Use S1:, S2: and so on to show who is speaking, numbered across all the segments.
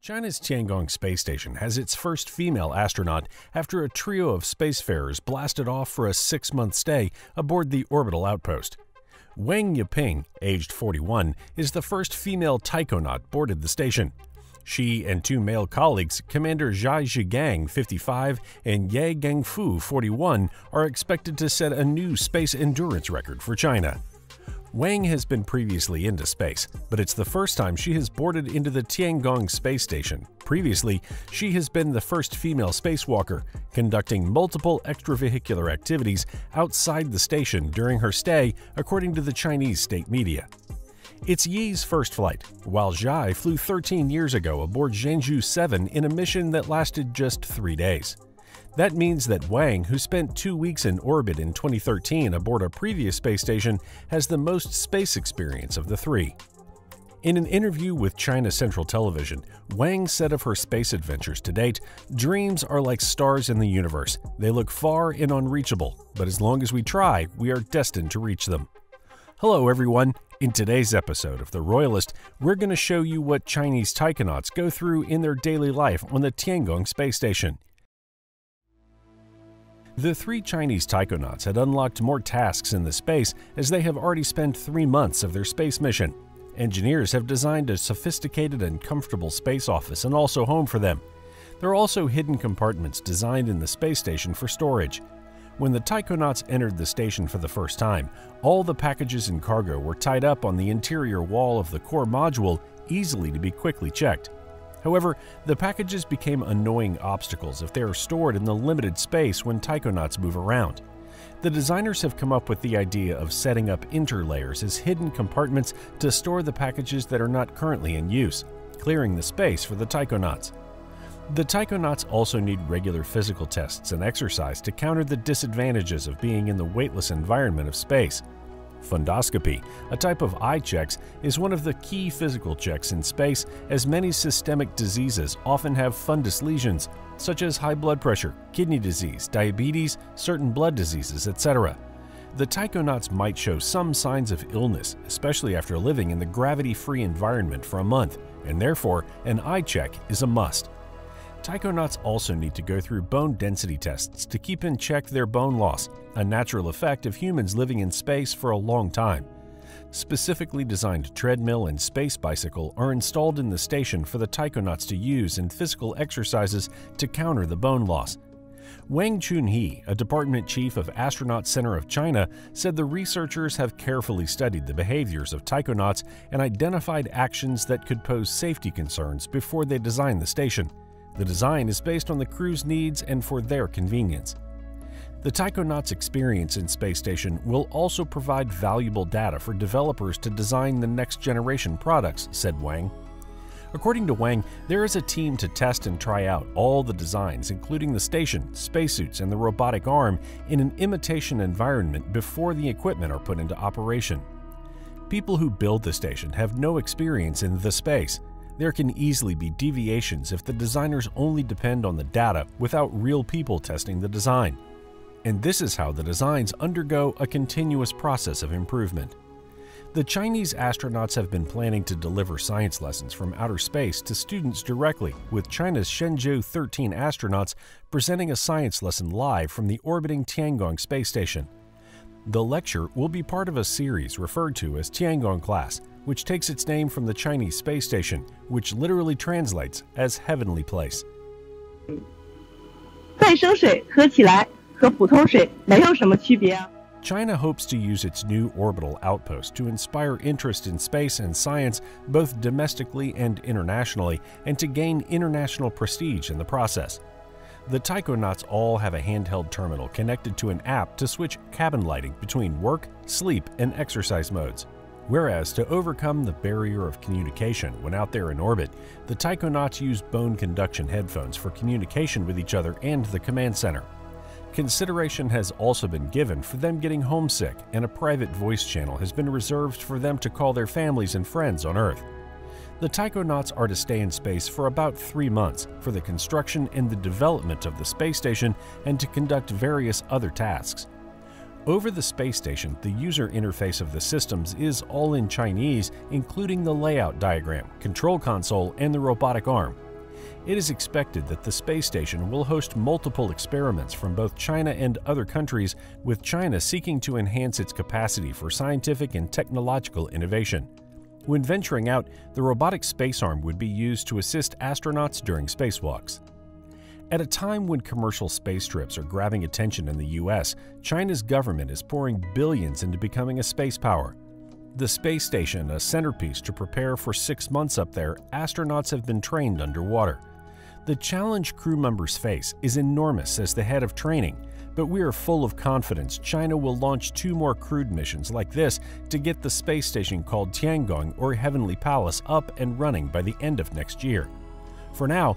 S1: China's Tiangong space station has its first female astronaut after a trio of spacefarers blasted off for a 6-month stay aboard the orbital outpost. Wang Yiping, aged 41, is the first female taikonaut boarded the station. She and two male colleagues, Commander Zhai Zhigang, 55, and Ye Gangfu, 41, are expected to set a new space endurance record for China. Wang has been previously into space, but it's the first time she has boarded into the Tiangong space station. Previously, she has been the first female spacewalker, conducting multiple extravehicular activities outside the station during her stay, according to the Chinese state media. It's Yi's first flight, while Zhai flew 13 years ago aboard Zhenzhou 7 in a mission that lasted just 3 days. That means that Wang, who spent 2 weeks in orbit in 2013 aboard a previous space station, has the most space experience of the three. In an interview with China Central Television, Wang said of her space adventures to date, "Dreams are like stars in the universe. They look far and unreachable, but as long as we try, we are destined to reach them." Hello everyone! In today's episode of The Royalist, we're going to show you what Chinese taikonauts go through in their daily life on the Tiangong space station. The three Chinese taikonauts had unlocked more tasks in the space as they have already spent 3 months of their space mission. Engineers have designed a sophisticated and comfortable space office and also home for them. There are also hidden compartments designed in the space station for storage. When the taikonauts entered the station for the first time, all the packages and cargo were tied up on the interior wall of the core module, easily to be quickly checked. However, the packages became annoying obstacles if they are stored in the limited space when taikonauts move around. The designers have come up with the idea of setting up interlayers as hidden compartments to store the packages that are not currently in use, clearing the space for the taikonauts. The taikonauts also need regular physical tests and exercise to counter the disadvantages of being in the weightless environment of space. Fundoscopy, a type of eye checks, is one of the key physical checks in space, as many systemic diseases often have fundus lesions, such as high blood pressure, kidney disease, diabetes, certain blood diseases, etc. The taikonauts might show some signs of illness, especially after living in the gravity-free environment for a month, and therefore an eye check is a must. Taikonauts also need to go through bone density tests to keep in check their bone loss, a natural effect of humans living in space for a long time. Specifically designed treadmill and space bicycle are installed in the station for the taikonauts to use in physical exercises to counter the bone loss. Wang Chunhee, a department chief of Astronaut Center of China, said the researchers have carefully studied the behaviors of taikonauts and identified actions that could pose safety concerns before they designed the station. The design is based on the crew's needs and for their convenience. The taikonauts' experience in space station will also provide valuable data for developers to design the next generation products, said Wang. According to Wang, there is a team to test and try out all the designs, including the station, spacesuits, and the robotic arm, in an imitation environment before the equipment are put into operation. People who build the station have no experience in the space. There can easily be deviations if the designers only depend on the data without real people testing the design. And this is how the designs undergo a continuous process of improvement. The Chinese astronauts have been planning to deliver science lessons from outer space to students directly, with China's Zhenzhou 13 astronauts presenting a science lesson live from the orbiting Tiangong space station. The lecture will be part of a series referred to as Tiangong Class, which takes its name from the Chinese space station, which literally translates as heavenly place.
S2: 再生水喝起来和普通水没有什么区别啊。
S1: China hopes to use its new orbital outpost to inspire interest in space and science both domestically and internationally, and to gain international prestige in the process. The taikonauts all have a handheld terminal connected to an app to switch cabin lighting between work, sleep, and exercise modes. Whereas to overcome the barrier of communication when out there in orbit, the taikonauts use bone conduction headphones for communication with each other and the command center. Consideration has also been given for them getting homesick, and a private voice channel has been reserved for them to call their families and friends on Earth. The taikonauts are to stay in space for about 3 months for the construction and the development of the space station and to conduct various other tasks. Over the space station, the user interface of the systems is all in Chinese, including the layout diagram, control console, and the robotic arm. It is expected that the space station will host multiple experiments from both China and other countries, with China seeking to enhance its capacity for scientific and technological innovation. When venturing out, the robotic space arm would be used to assist astronauts during spacewalks. At a time when commercial space trips are grabbing attention in the US, China's government is pouring billions into becoming a space power. The space station, a centerpiece to prepare for 6 months up there, astronauts have been trained underwater. The challenge crew members face is enormous as the head of training, but we are full of confidence China will launch 2 more crewed missions like this to get the space station called Tiangong, or Heavenly Palace, up and running by the end of next year. For now,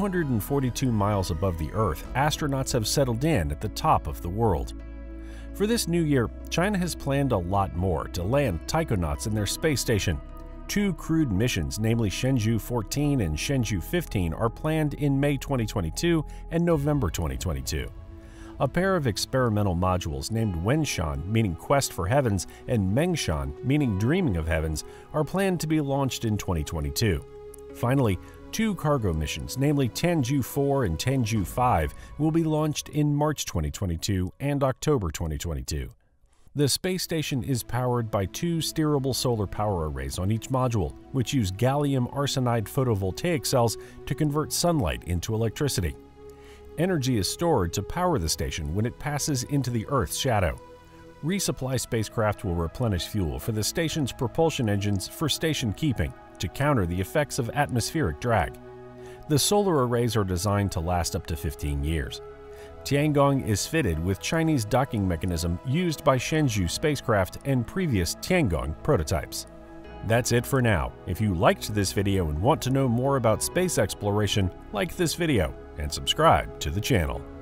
S1: 242 miles above the Earth, astronauts have settled in at the top of the world. For this new year, China has planned a lot more to land taikonauts in their space station. 2 crewed missions, namely Shenzhou 14 and Shenzhou 15, are planned in May 2022 and November 2022. A pair of experimental modules named Wenshan, meaning Quest for Heavens, and Mengshan, meaning Dreaming of Heavens, are planned to be launched in 2022. Finally, 2 cargo missions, namely Tianzhou 4 and Tianzhou 5, will be launched in March 2022 and October 2022. The space station is powered by 2 steerable solar power arrays on each module, which use gallium arsenide photovoltaic cells to convert sunlight into electricity. Energy is stored to power the station when it passes into the Earth's shadow. Resupply spacecraft will replenish fuel for the station's propulsion engines for station keeping to counter the effects of atmospheric drag. The solar arrays are designed to last up to 15 years. Tiangong is fitted with Chinese docking mechanism used by Shenzhou spacecraft and previous Tiangong prototypes. That's it for now. If you liked this video and want to know more about space exploration, like this video and subscribe to the channel.